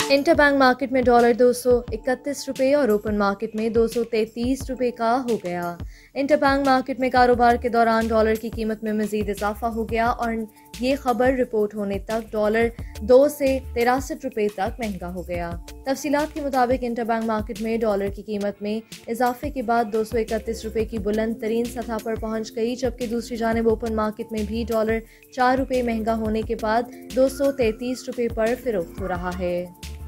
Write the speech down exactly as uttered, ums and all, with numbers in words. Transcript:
Interbank market में dollar दो सौ इकतीस रुपये और ओपन मार्केट में दो सौ तैंतीस रुपये का हो गया। इंटरबैंक मार्केट में कारोबार के दौरान डॉलर की कीमत में मजीद इजाफा हो गया और ये खबर रिपोर्ट होने तक डॉलर दो से तिरासठ रुपये तक महंगा हो गया। तफसीलात के मुताबिक इंटरबैंक मार्केट में डॉलर की कीमत में इजाफे के बाद दो सौ इकतीस रुपये की बुलंद तरीन सतह पर पहुंच गई, जबकि दूसरी जानिब ओपन मार्केट में भी डॉलर चार रुपये महंगा होने के बाद दो सौ तैंतीस रुपये पर फिरोख्त हो रहा है।